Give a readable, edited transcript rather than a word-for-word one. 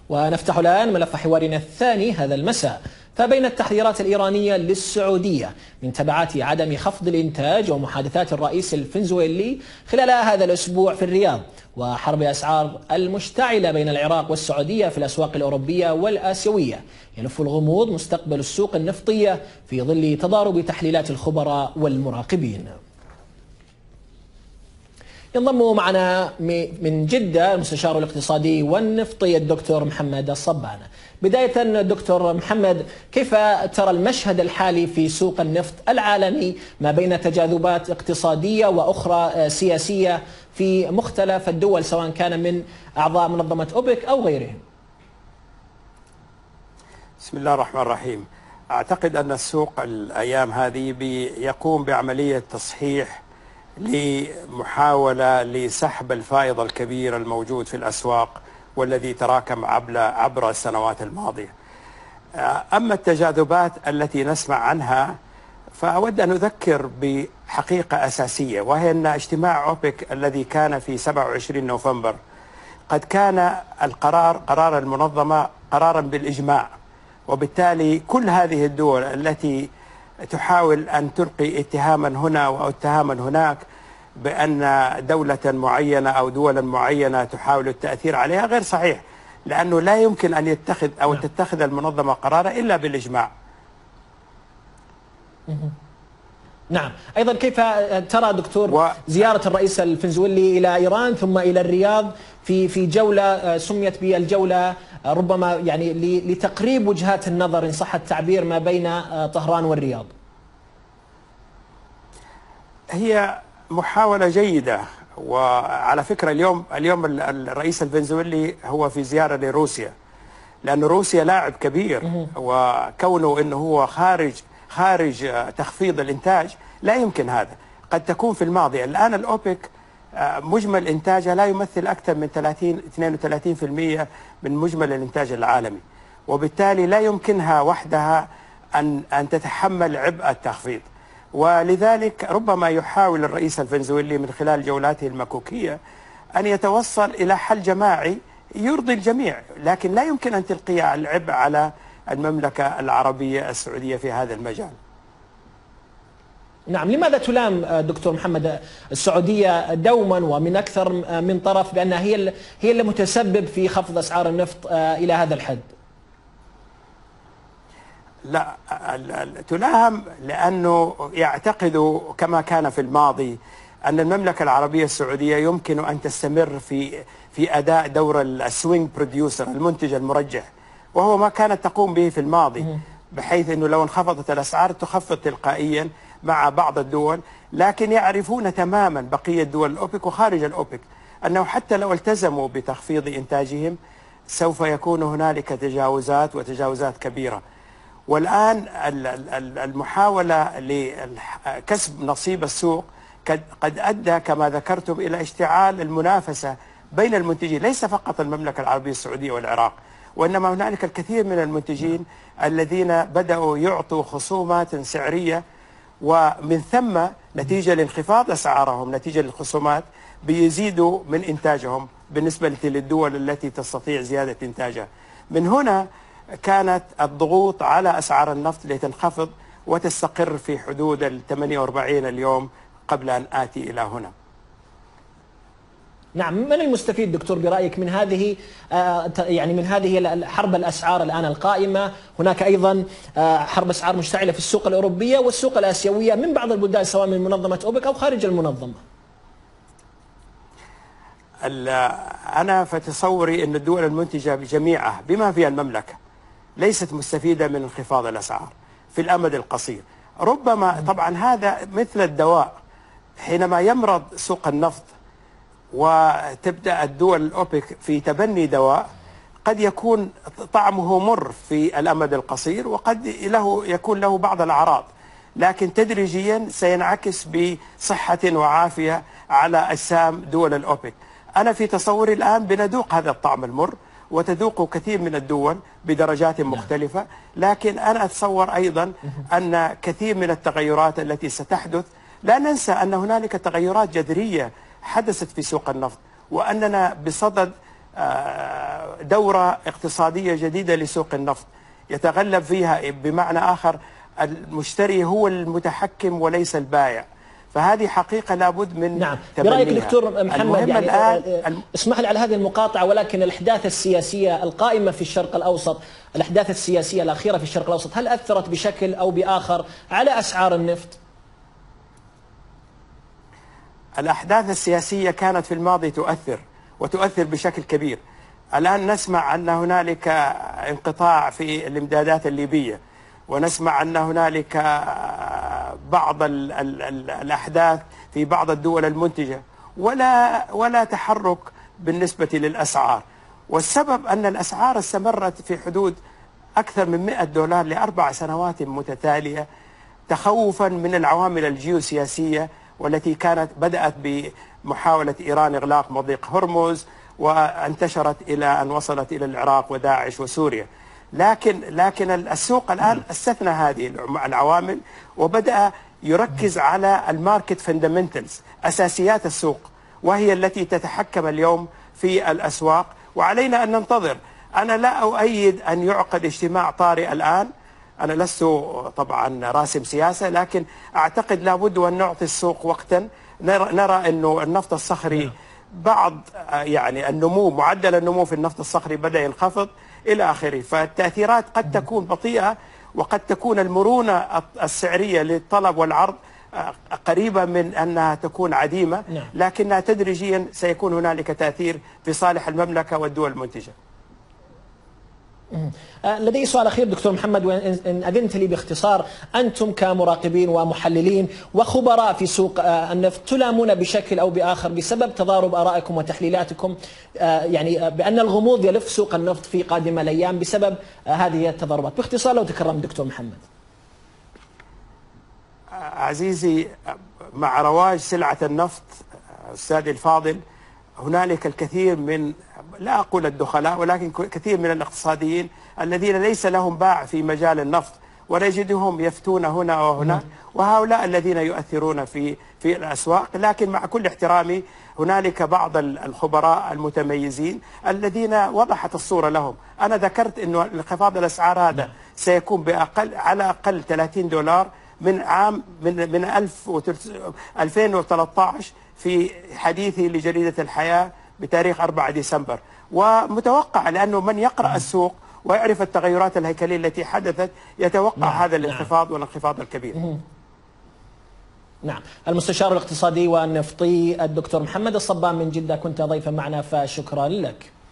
ونفتح الآن ملف حوارنا الثاني هذا المساء. فبين التحذيرات الإيرانية للسعودية من تبعات عدم خفض الإنتاج ومحادثات الرئيس الفنزويلي خلال هذا الأسبوع في الرياض، وحرب أسعار المشتعلة بين العراق والسعودية في الأسواق الأوروبية والآسيوية، يلف الغموض مستقبل السوق النفطية في ظل تضارب تحليلات الخبراء والمراقبين. ينضم معنا من جدة المستشار الاقتصادي والنفطي الدكتور محمد الصبان. بداية دكتور محمد، كيف ترى المشهد الحالي في سوق النفط العالمي ما بين تجاذبات اقتصادية وأخرى سياسية في مختلف الدول سواء كان من أعضاء منظمة أوبك أو غيرهم؟ بسم الله الرحمن الرحيم. أعتقد أن السوق الأيام هذه يقوم بعملية تصحيح لمحاولة لسحب الفائض الكبير الموجود في الأسواق والذي تراكم عبر السنوات الماضية. أما التجاذبات التي نسمع عنها فأود أن أذكر بحقيقة أساسية، وهي أن اجتماع أوبك الذي كان في 27 نوفمبر قد كان قرار المنظمة قرارا بالإجماع، وبالتالي كل هذه الدول التي تحاول أن تلقي اتهاما هنا واتهاما هناك بأن دولة معينة أو دولا معينة تحاول التأثير عليها غير صحيح، لأنه لا يمكن أن يتخذ أو تتخذ المنظمة قرارا إلا بالإجماع. نعم. أيضا كيف ترى دكتور زيارة الرئيس الفنزويلي إلى إيران ثم إلى الرياض في جولة سميت بالجولة ربما يعني لتقريب وجهات النظر إن صح التعبير ما بين طهران والرياض؟ هي محاولة جيدة، وعلى فكرة اليوم الرئيس الفنزويلي هو في زيارة لروسيا، لأن روسيا لاعب كبير، وكونه أنه هو خارج تخفيض الإنتاج لا يمكن هذا. قد تكون في الماضي، الآن الأوبك مجمل إنتاجها لا يمثل أكثر من 32% من مجمل الإنتاج العالمي، وبالتالي لا يمكنها وحدها أن تتحمل عبء التخفيض. ولذلك ربما يحاول الرئيس الفنزويلي من خلال جولاته المكوكية أن يتوصل إلى حل جماعي يرضي الجميع، لكن لا يمكن أن تلقي العبء على المملكة العربية السعودية في هذا المجال. نعم. لماذا تلام دكتور محمد السعودية دوما ومن أكثر من طرف بأنها هي اللي متسبب في خفض أسعار النفط إلى هذا الحد؟ لا، تلام لأنه يعتقد كما كان في الماضي أن المملكة العربية السعودية يمكن أن تستمر في أداء دور السوينج بروديوسر، المنتج المرجح، وهو ما كانت تقوم به في الماضي، بحيث أنه لو انخفضت الأسعار تخفض تلقائيا مع بعض الدول. لكن يعرفون تماما بقية دول الأوبك وخارج الأوبك أنه حتى لو التزموا بتخفيض إنتاجهم سوف يكون هنالك تجاوزات كبيرة. والآن المحاولة لكسب نصيب السوق قد أدى كما ذكرتم إلى اشتعال المنافسة بين المنتجين، ليس فقط المملكة العربية السعودية والعراق، وإنما هنالك الكثير من المنتجين الذين بدأوا يعطوا خصومات سعرية، ومن ثم نتيجة لانخفاض أسعارهم نتيجة للخصومات بيزيدوا من إنتاجهم بالنسبة للدول التي تستطيع زيادة إنتاجها. من هنا كانت الضغوط على أسعار النفط لتنخفض وتستقر في حدود 48 اليوم قبل أن آتي إلى هنا. نعم. من المستفيد دكتور برأيك من هذه من هذه حرب الأسعار الآن القائمة؟ هناك أيضا حرب أسعار مشتعلة في السوق الأوروبية والسوق الآسيوية من بعض البلدان سواء من منظمة أوبك أو خارج المنظمة. أنا في تصوري أن الدول المنتجة جميعها بما فيها المملكة ليست مستفيدة من انخفاض الأسعار في الأمد القصير. ربما طبعا هذا مثل الدواء، حينما يمرض سوق النفط وتبدأ الدول الأوبك في تبني دواء قد يكون طعمه مر في الأمد القصير وقد يكون له بعض الأعراض، لكن تدريجيا سينعكس بصحة وعافية على أجسام دول الأوبك. أنا في تصوري الآن بندوق هذا الطعم المر، وتذوق كثير من الدول بدرجات مختلفة، لكن أنا أتصور أيضا أن كثير من التغيرات التي ستحدث، لا ننسى أن هنالك تغيرات جذرية حدثت في سوق النفط، وأننا بصدد دورة اقتصادية جديدة لسوق النفط يتغلب فيها، بمعنى آخر المشتري هو المتحكم وليس البائع. فهذه حقيقة لابد من نعم. تبنيها. برأيك دكتور محمد، يعني الآن اسمح لي على هذه المقاطعة، ولكن الأحداث السياسية القائمة في الشرق الأوسط، الأحداث السياسية الأخيرة في الشرق الأوسط، هل أثرت بشكل أو بآخر على أسعار النفط؟ الأحداث السياسية كانت في الماضي تؤثر وتؤثر بشكل كبير. الآن نسمع أن هنالك انقطاع في الإمدادات الليبية، ونسمع أن هنالك بعض الأحداث في بعض الدول المنتجة، ولا تحرك بالنسبة للأسعار. والسبب أن الأسعار استمرت في حدود أكثر من $100 ل4 سنوات متتالية، تخوفا من العوامل الجيوسياسية والتي بدأت بمحاولة إيران إغلاق مضيق هرمز، وانتشرت إلى أن وصلت إلى العراق وداعش وسوريا. لكن السوق الآن استثنى هذه العوامل وبدأ يركز على الماركت فاندامنتالز، أساسيات السوق، وهي التي تتحكم اليوم في الأسواق، وعلينا أن ننتظر. أنا لا أؤيد أن يعقد اجتماع طارئ الآن، أنا لست طبعا راسم سياسة، لكن أعتقد لابد أن نعطي السوق وقتا. نرى أنه النفط الصخري بعض يعني معدل النمو في النفط الصخري بدأ ينخفض إلى آخره، فالتأثيرات قد تكون بطيئة، وقد تكون المرونة السعرية للطلب والعرض قريبة من أنها تكون عديمة، لكنها تدريجيا سيكون هنالك تأثير في صالح المملكة والدول المنتجة. لدي سؤال أخير دكتور محمد، وإن أذنت لي باختصار، أنتم كمراقبين ومحللين وخبراء في سوق النفط تلامون بشكل أو بآخر بسبب تضارب آرائكم وتحليلاتكم، يعني بأن الغموض يلف سوق النفط في قادم الأيام بسبب هذه التضاربات. باختصار لو تكرمت دكتور محمد. عزيزي، مع رواج سلعة النفط أستاذي الفاضل، هنالك الكثير من، لا أقول الدخلاء، ولكن كثير من الاقتصاديين الذين ليس لهم باع في مجال النفط، ونجدهم يفتون هنا وهناك، وهؤلاء الذين يؤثرون في الأسواق. لكن مع كل احترامي هنالك بعض الخبراء المتميزين الذين وضحت الصورة لهم. أنا ذكرت أنه انخفاض الأسعار هذا سيكون على أقل $30 من عام من 2013 في حديثي لجريدة الحياة بتاريخ 4 ديسمبر، ومتوقع لأنه من يقرأ السوق ويعرف التغيرات الهيكلية التي حدثت يتوقع هذا الانخفاض والانخفاض الكبير. نعم. المستشار الاقتصادي والنفطي الدكتور محمد الصبان من جدة كنت ضيفا معنا، فشكرا لك.